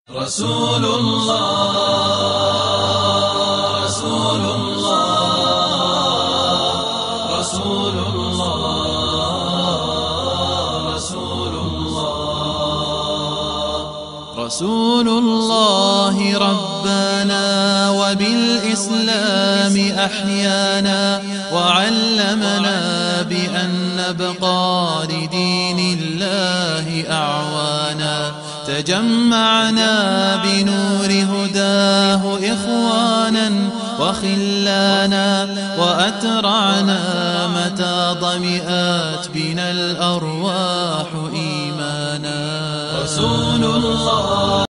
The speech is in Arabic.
رسول الله رسول الله رسول الله رسول الله رسول الله ربنا وبالإسلام أحيانا وعلمنا بأن نبقى لدين الله أعوانا تجمعنا بنور هداه إخوانا وخلانا وأترعنا متى ضمئات بنا الأرواح إيمانا رسول الله